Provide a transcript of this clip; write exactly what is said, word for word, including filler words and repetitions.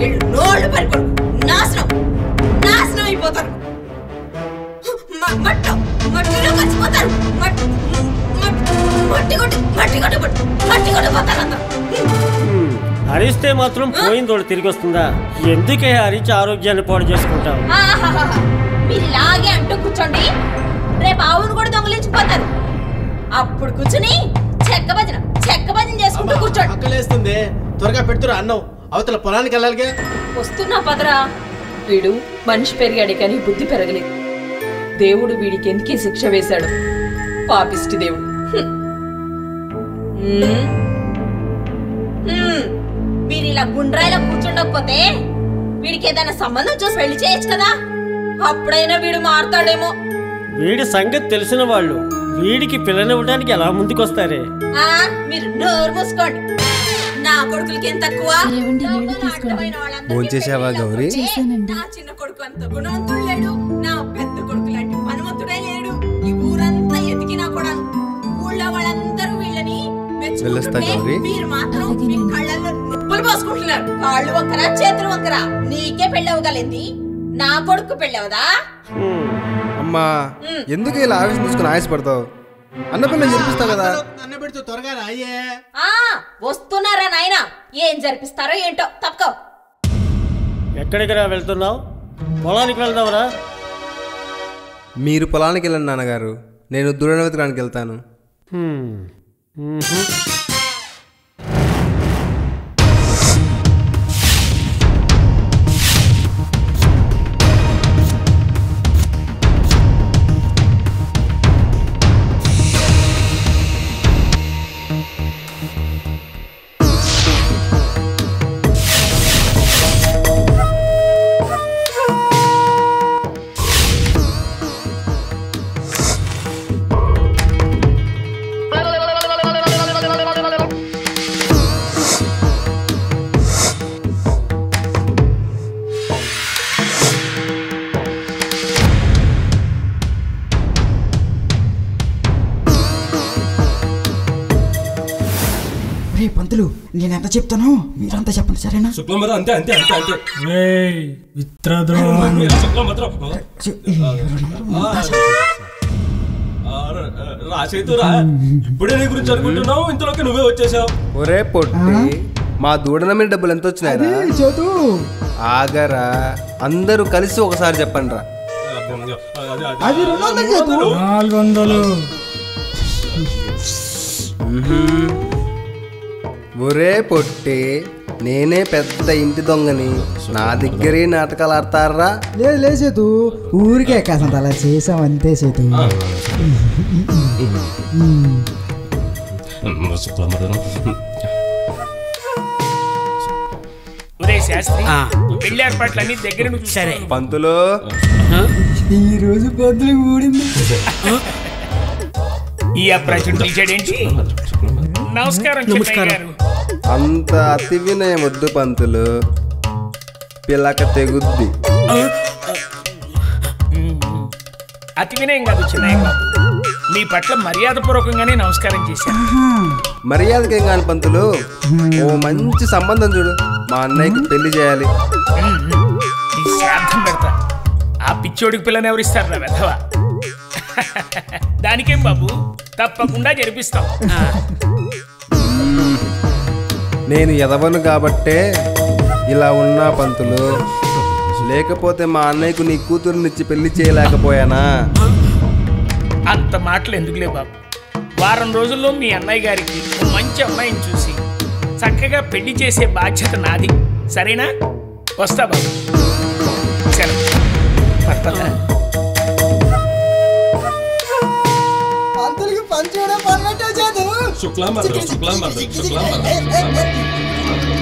నోళ్ళు పడిపోడు నాశనం నాశనం అయిపోతారు. మట్టు మట్టిలో కలిసిపోతారు. మట్టి మట్టి కొట్టి మట్టి కొట్టి మట్టి కొట్టిపోతారు అందరూ. అరిస్తే మాత్రం పోయిన తోడు తిరిగి వస్తుందా? ఎందుకే అరిచి ఆరోగ్యాన్ని పాడు చేసుకుంటావు? మీరు ఇలాగే అంటూ కూర్చోండి, రేపు ఆవును కూడా దొంగలించిపోతారు. అప్పుడు కూర్చుని చెక్క భజన చెక్క భజన చేసుకుంటూ కూర్చోండి. ఆకలేస్తుంది, త్వరగా పెడుతురా అన్నం, అవతల పొలానికి వెళ్ళాలిగా. వస్తున్నా పదరా. వీడు మనిషి పెరిగాడే కానీ బుద్ధి పెరగలేదు. దేవుడు వీడికి ఎందుకే శిక్ష వేశాడు? పాపిష్టి దేవుడు. మీరు ఇలా గుండ్రాయిలా కూర్చుండకపోతే వీడికి ఏదైనా సంబంధం చూసి పెళ్లి చేయొచ్చు కదా, అప్పుడైనా వీడు మారుతాడేమో. వీడి సంగతి తెలిసిన వాళ్ళు వీడికి పిల్లనివ్వడానికి ఎలా ముందుకొస్తారే? మీరు నోరు మూసుకోండి. నా కొడుకులకి ఏం తక్కువ? భోంచేసావా గౌరీ? నా చిన్న కొడుకు అంత గుణవంతుడు లేడు, నా పెద్ద కొడుకు లాంటి పనివంతుడే లేడు. ఈ ఊరంతా ఎతికినా కూడా ఊళ్ళో వాళ్ళందరూ వీళ్ళని మెచ్చుకుంటుంటే మీరు మాత్రం మీ కళ్ళల్లో నిప్పులు పోసుకుంటున్నారు. కాళ్ళు వంకరా చేతులు వంకరా. నీకే పెళ్ళవగలింది, నా కొడుకు పెళ్ళవదా? అమ్మా ఎందుకు ఇలా ఆవేశం తీసుకుని ఆయాసపడతావు? అన్న పిల్ల జరిపిస్తావు కదా. అన్న పెడుతూ త్వరగా రాయే. వస్తున్నారా నాయనా? ఏం జరిపిస్తారో ఏంటో. తప్పుకో. ఎక్కడికి రా వెళ్తున్నావు? పొలానికి వెళ్దావురా? మీరు పొలానికి వెళ్ళండి నాన్నగారు, నేను దూరనవతిరానికి వెళ్తాను. పంతులు నేనెంత చెప్తాను మీరంతా చెప్పండి, సరేనా? అంతే అంతే అంతే అంతే. రాసేతురా, ఇప్పుడే నీ గురించి అనుకుంటున్నావు, ఇంతలోకి నువ్వే వచ్చేసావు. ఒరే పొట్టి, మా దూడన మీద డబ్బులు ఎంత వచ్చినాయి? ఆగరా, అందరూ కలిసి ఒకసారి చెప్పండి రా. నాలుగు వందలు. ఒరే పొట్టి, నేనే పెద్ద ఇంటి దొంగని, నా దగ్గరే నాటకాలు ఆడతారా? లేదు లేదు సేతు, ఊరికే కాసంత అలా చేసాం అంతే సేతు. పెళ్లి ఏర్పాట్లన్నీ దగ్గర నుంచి. సరే పంతులు, ఈ రోజు పంతులు ఊడింది. ఈ అప్రాచుడు పిలిచాడేంటి? నమస్కారం నమస్కారం. అంత అతి వినయం వద్దు పంతులు, పిల్లక తెగుద్ది. అతి వినయం కాదు చిన్నయ్య బాబు, మీ పట్ల మర్యాద పూర్వకంగానే నమస్కారం చేశాను. మర్యాదకేం కాని పంతులు, ఓ మంచి సంబంధం చూడు, మా అన్నయ్యకి పెళ్లి చేయాలి. శ్రాద్ధం పెడతా. ఆ పిచ్చోడికి పిల్లని ఎవరిస్తారు రా వెధవా? దానికేం బాబు, తప్పకుండా జరిపిస్తాం. నేను ఎదవను కాబట్టే ఇలా ఉన్నా పంతులు, లేకపోతే మా అన్నయ్యకు నీ కూతురునిచ్చి పెళ్లి చేయలేకపోయానా? అంత మాటలు ఎందుకులే బాబు, వారం రోజుల్లో మీ అన్నయ్య గారికి మంచి అమ్మాయిని చూసి చక్కగా పెళ్లి చేసే బాధ్యత నాది, సరేనా? వస్తా బాబు. సరే పంతులకి పంచూడ పన్నట్టు శుక్లాం శుక్లాం శుక్లాం